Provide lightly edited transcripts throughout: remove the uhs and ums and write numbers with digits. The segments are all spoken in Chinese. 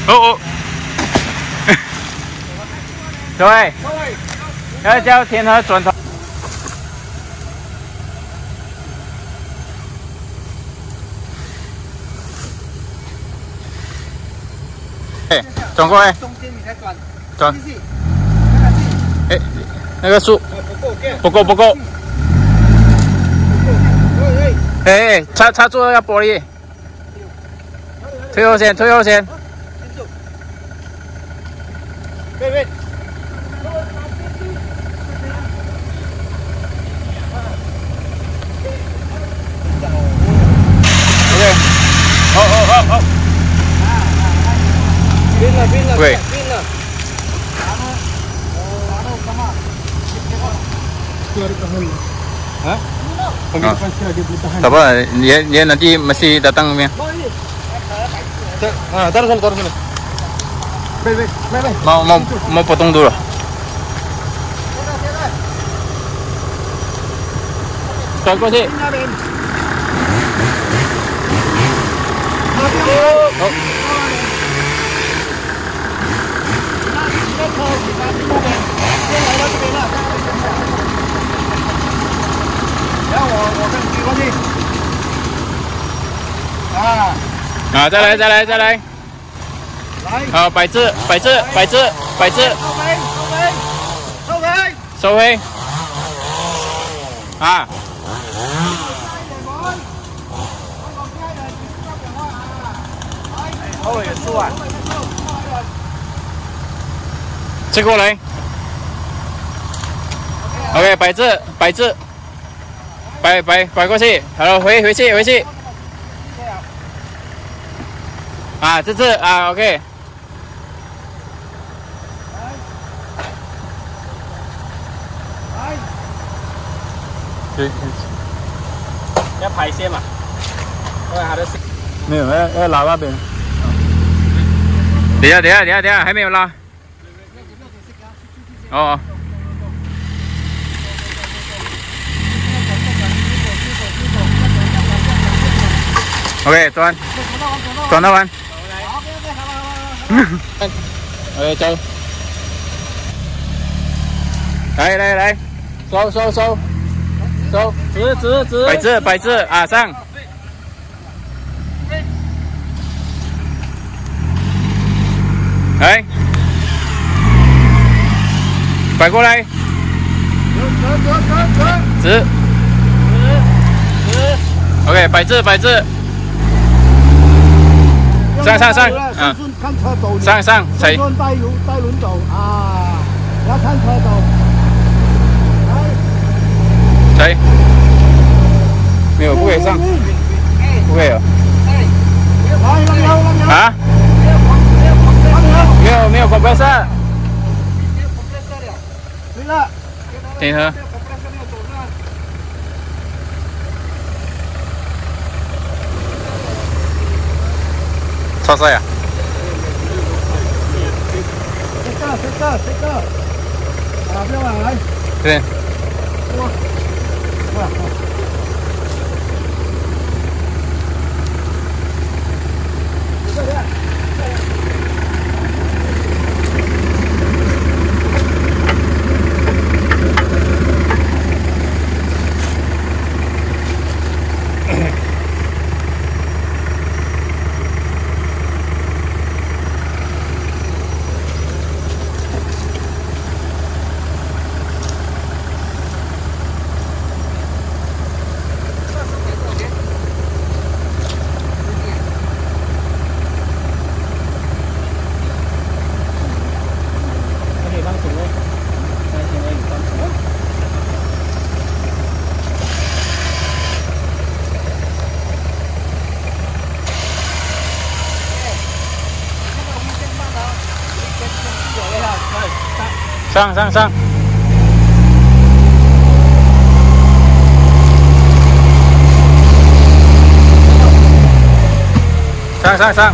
哦。对，要叫天河转头。哎，转过来。中间你才转。转。哎，那个树不够。哎，插住那个玻璃。退后先。喂。OK。哦。晕了。喂。Hah? Tak apa, dia nanti masih datang ya. Taruh sini. Mau potong dulu. Tunggu sih. Oh.再来。好，摆置。收回。啊。这过来。OK， 摆置。摆过去，好了，回去。啊，这次啊 ，OK。对，要排线嘛？没有，要拉那边。等下，还没有拉。哦。OK， 转到完。OK， 走。来，收。直，摆置啊，上。来，摆过来。直。OK， 摆置。上， 看车走。 上，踩。 带轮走啊，要看车走。 踩。没有，不可以上。不可以了。啊？没有 compressor。对了。停车。超赛呀！这个，啊，不要往来。对。上。上。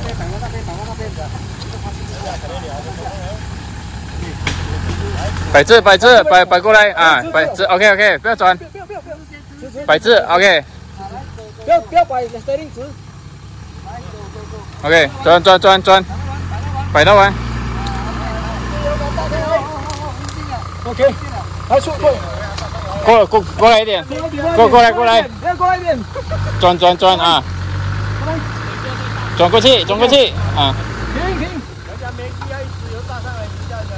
摆字，摆字，摆过来啊！摆字 ，OK， 不要转。摆字 ，OK。 不要摆 steering 直。 OK， 转，摆到完。 OK， 来速度。 过来一点，过来， 过来一点。 转啊！转过去啊！ 停。 人家没机要一直油炸上来，你叫人家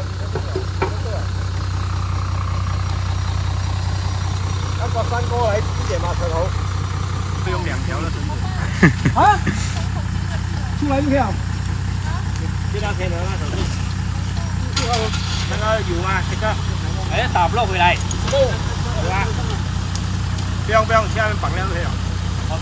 要把山锅来一点嘛，车头。是用2条的绳子。 啊？出来一条。 这条可以拿那手机。那个有吗？这个。哎，打不落回来。有啊。不用，下面绑量就可以了。好。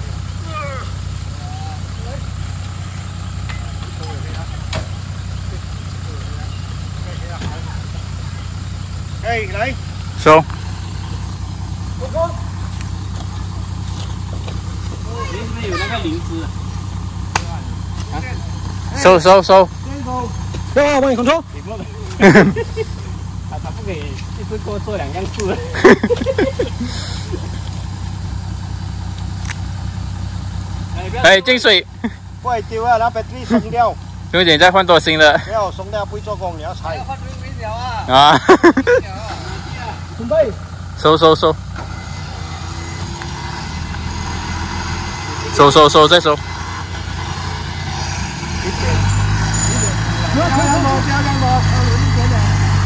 哎，来。 收。 里面有那个灵芝。 收。 不要帮你控制。 他不给一次给我做2样事。 哎，进水。 不会丢啊，那 battery 松掉。 有点再换多新的。 没有松掉不会做工，你要拆。换微表啊。 啊。 准备。 收，再收。 不要让我，有一点点。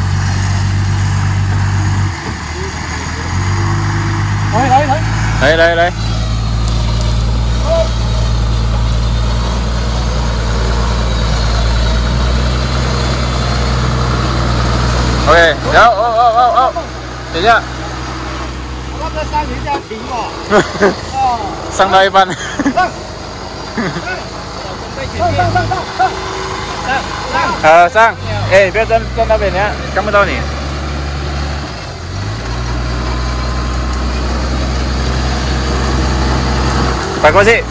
来。OK， 然后哦，等一下。 我这上去就要停了。 上到一半。上。哎，不要站那边，人家看不到你。摆过去。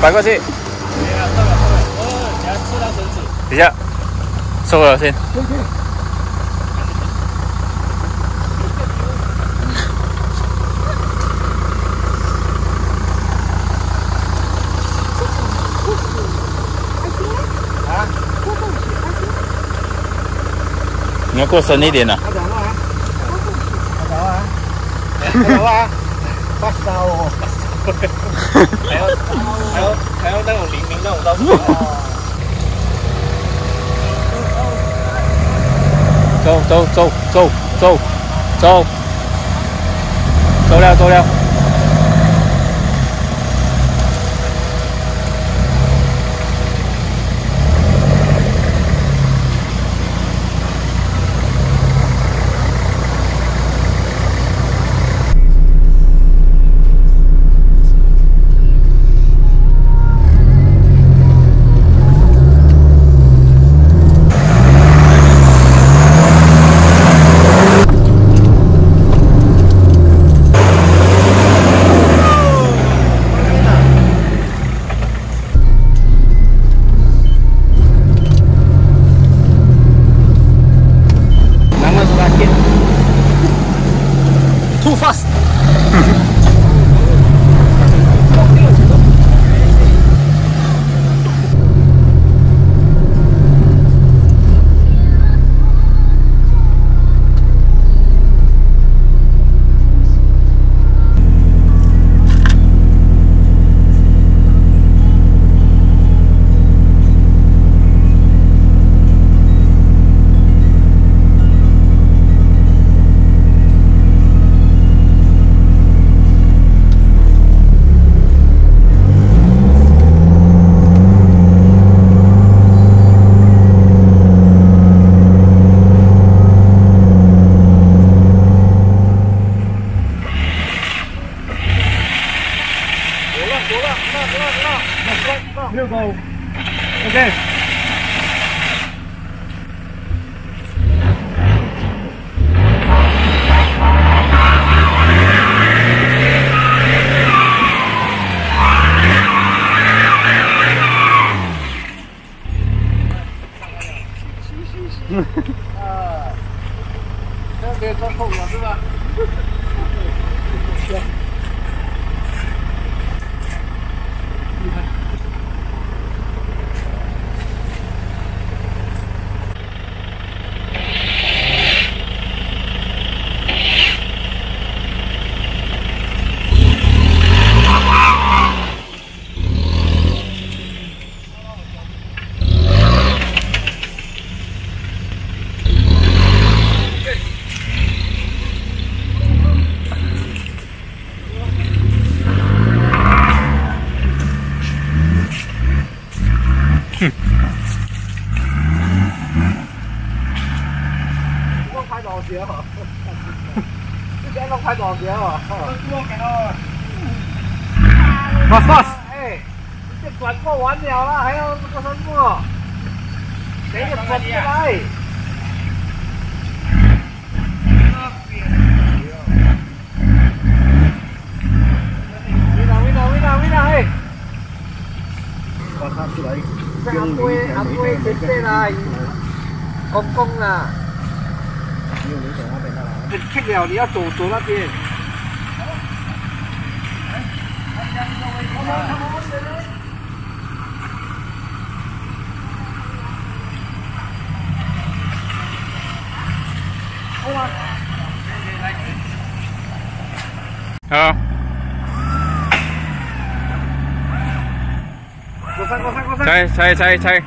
等一下，收了先。你要过深一点的。 好啊！发烧哦。还要那种零那种刀子。走了。 这边装空了是吧？拍多少钱啊？这边都拍多少钱啊？哎，这转过完了啦，还要这个什么？给个转过来。喂啦，哎！ 我看出来。 阿妹，姐姐啦，公公啦。 没有走那边的啦。 很近了，你要走那边。 好。 過山。 踩。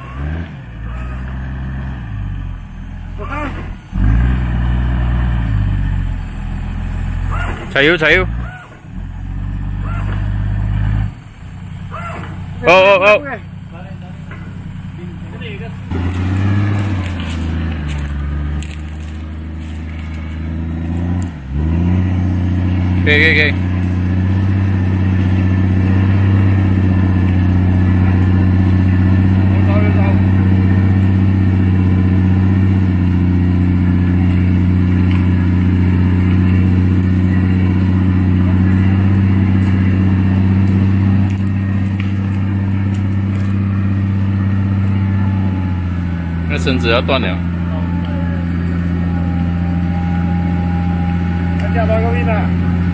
過山。 柴油。哦。可以。那绳子要断了。 叫多少个米呢？